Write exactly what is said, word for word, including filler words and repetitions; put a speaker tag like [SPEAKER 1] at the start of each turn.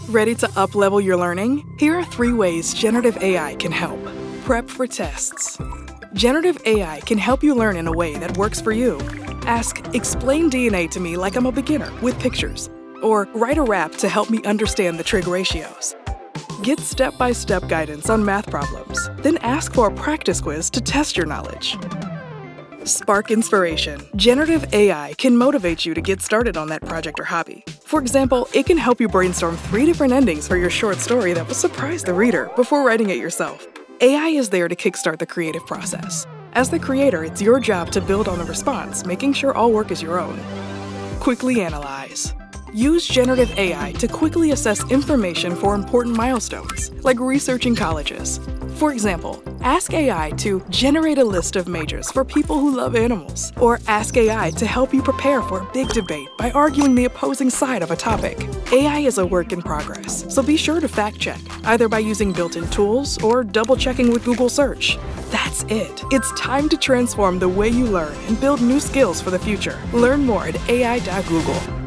[SPEAKER 1] Ready to up-level your learning? Here are three ways generative A I can help. Prep for tests. Generative A I can help you learn in a way that works for you. Ask, explain D N A to me like I'm a beginner with pictures. Or write a rap to help me understand the trig ratios. Get step-by-step guidance on math problems. Then ask for a practice quiz to test your knowledge. Spark inspiration. Generative A I can motivate you to get started on that project or hobby. For example, it can help you brainstorm three different endings for your short story that will surprise the reader before writing it yourself. A I is there to kickstart the creative process. As the creator, it's your job to build on the response, making sure all work is your own. Quickly analyze. Use generative A I to quickly assess information for important milestones, like researching colleges. For example, ask A I to generate a list of majors for people who love animals, or ask A I to help you prepare for a big debate by arguing the opposing side of a topic. A I is a work in progress, so be sure to fact-check, either by using built-in tools or double-checking with Google Search. That's it. It's time to transform the way you learn and build new skills for the future. Learn more at A I dot Google.